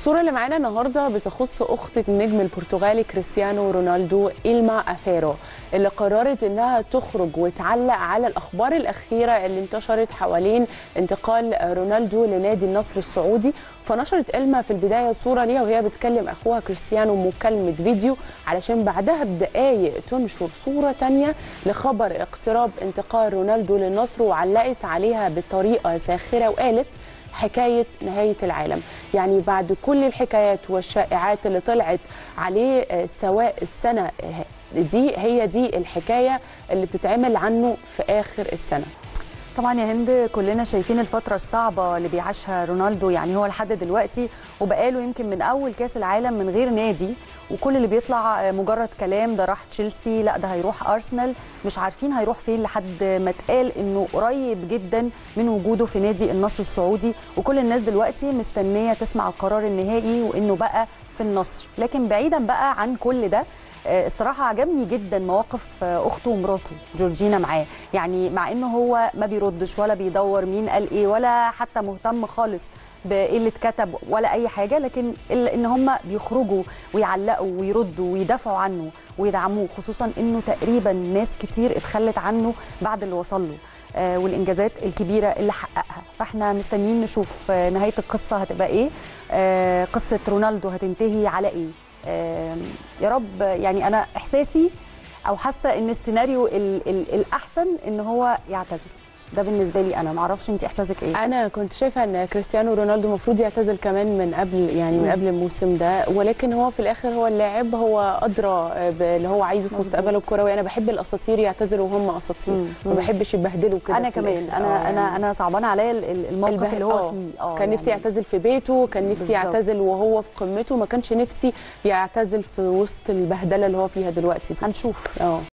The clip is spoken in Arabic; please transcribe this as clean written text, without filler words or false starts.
الصورة اللي معانا النهارده بتخص أخت النجم البرتغالي كريستيانو رونالدو إلما أفيرو، اللي قررت إنها تخرج وتعلق على الأخبار الأخيرة اللي انتشرت حوالين انتقال رونالدو لنادي النصر السعودي. فنشرت إلما في البداية صورة ليها وهي بتكلم أخوها كريستيانو مكالمة فيديو، علشان بعدها بدقايق تنشر صورة تانية لخبر اقتراب انتقال رونالدو للنصر، وعلقت عليها بطريقة ساخرة وقالت حكاية نهاية العالم. يعني بعد كل الحكايات والشائعات اللي طلعت عليه سواء السنة هي دي الحكاية اللي بتتعمل عنه في آخر السنة. طبعا يا هند كلنا شايفين الفترة الصعبة اللي بيعيشها رونالدو، يعني هو لحد دلوقتي وبقاله يمكن من أول كأس العالم من غير نادي، وكل اللي بيطلع مجرد كلام، ده راح تشيلسي، لا ده هيروح أرسنال، مش عارفين هيروح فين، لحد ما اتقال إنه قريب جدا من وجوده في نادي النصر السعودي، وكل الناس دلوقتي مستنية تسمع القرار النهائي وإنه بقى في النصر. لكن بعيدا بقى عن كل ده، الصراحة عجبني جدا مواقف أخته ومراته جورجينا معاه، يعني مع إنه هو ما بيردش ولا بيدور مين قال إيه ولا حتى مهتم خالص بإيه اللي اتكتب ولا أي حاجة، لكن إن هم بيخرجوا ويعلقوا ويردوا ويدافعوا عنه ويدعموه، خصوصا إنه تقريبا ناس كتير اتخلت عنه بعد اللي وصل له والإنجازات الكبيرة اللي حققها. فاحنا مستنيين نشوف نهاية القصة هتبقى إيه، قصة رونالدو هتنتهي على إيه. يا رب. يعني انا احساسي او حاسه ان السيناريو الاحسن ان هو يعتزل، ده بالنسبه لي انا. ما اعرفش انت احساسك ايه؟ انا كنت شايفه ان كريستيانو رونالدو المفروض يعتزل كمان من قبل، يعني من قبل الموسم ده، ولكن هو في الاخر هو اللاعب، هو ادرى باللي هو عايزه في مستقبله الكروي. انا بحب الاساطير يعتزلوا وهم اساطير، ما بحبش يبهدلوا كده. انا كمان انا صعبان عليا الموقف اللي هو فيه. كان نفسي يعتزل في بيته، كان نفسي يعتزل وهو في قمته، ما كانش نفسي يعتزل في وسط البهدله اللي هو فيها دلوقتي دي. هنشوف.